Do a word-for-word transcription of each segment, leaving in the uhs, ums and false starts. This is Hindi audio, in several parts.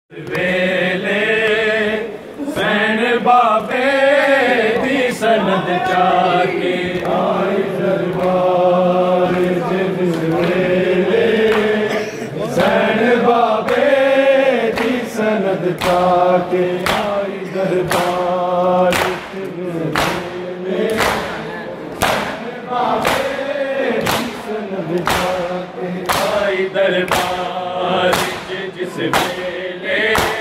वेले सैन बाबे दी सनद चाके आई दरबार जिस वेले सैन बाबे दी सनद चाके आई दरबार जिस वेले सैन बाबे दी सनद चाके आई दरबार जिस वेले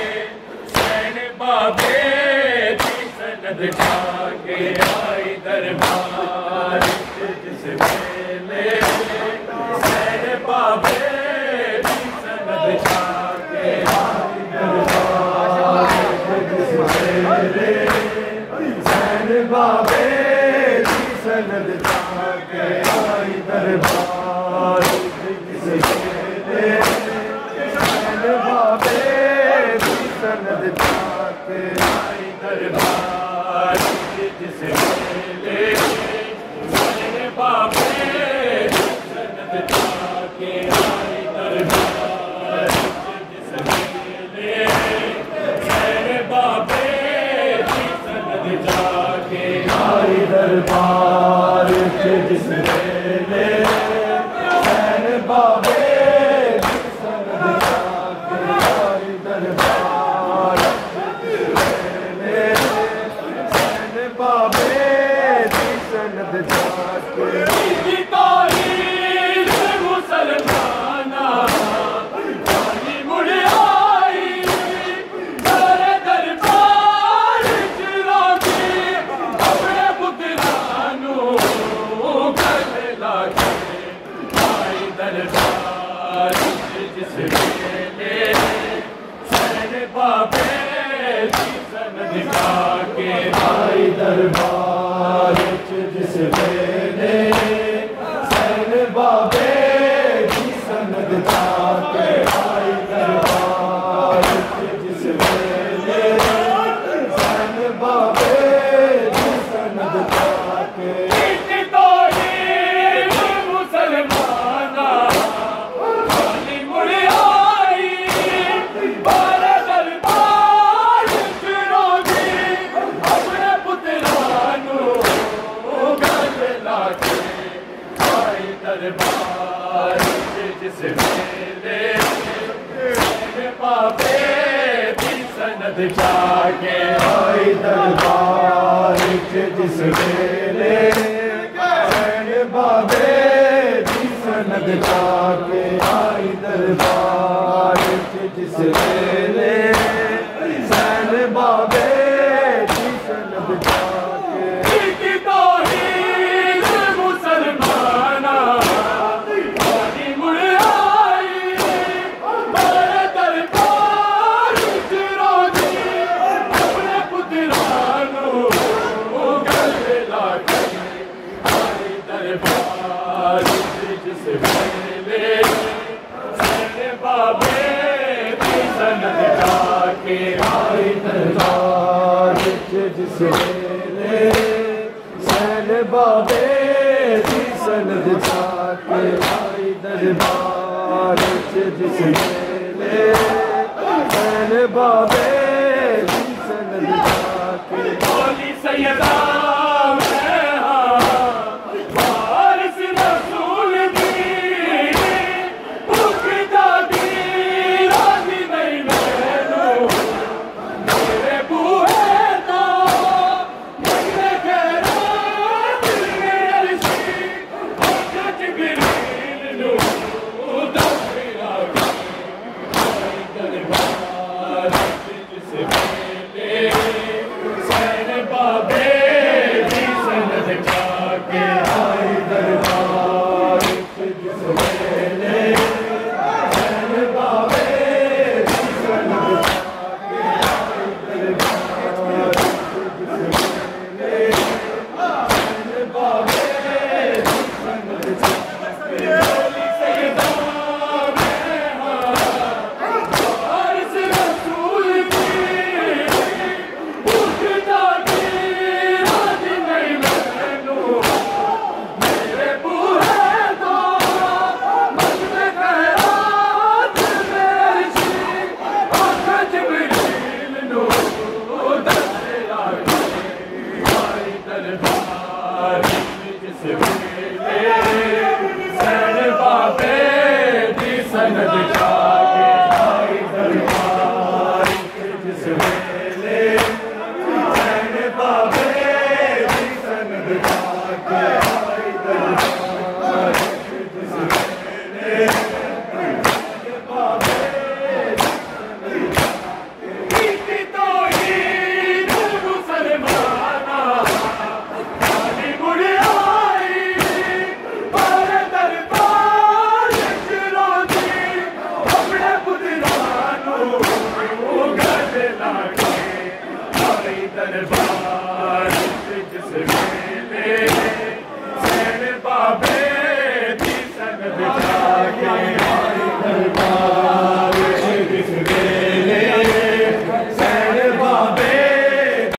बाबे दी सनद चाके आई दरबार जिस वेले सैन बाबे दी सनद चाके आई दरबार जिस वेले सैन बाबे दी सनद चाके आई दरबार जिस वेले सैन बाबे दी सनद चाके आई दरबार जिस वेले सैन बाबे दी सनद चाके आई दरबार जिस वेले सैन बाबे दी सनद चाके आई दरबार जिस वेले सैन बाबे दी सनद चाके आई दरबार बाबे दी सनद चाके तारीख मुसलमाना वाली मुड़ आई तेरे दरबार च रोके अपने पुत्रानू गले लाके आई दरबार जिस वेले सैन बाबे दी सनद चाके आई दरबार जिस वेले सैन बाबे दी सनद चाके आई दरबार जिस वेले सैन बाबे दी सनद चाके मुसलमाना वाली मुड़ आई बारे दरबार च रोके अपने पुत्रानू गले लाके आई दरबार जिस वेले सैन बाबे दी सनद चाके आई दरबार जिस वेले सैन बाबे दी सनद चाके आई दरबार जिस वेले सैन बाबे दी सनद चाके मुसलमाना वाली मुड़ आई मेरे दरबार च रोके अपने पुत्रानू गले लाके आई दरबार जिस वेले सैन बाबे दी सनद चाके आई दरबार जिस वेले सैन बाबे दी सनद चाके आई दरबार जिस वेले सैन बाबे दी सनद चाके बोली सैयदा मुसलमान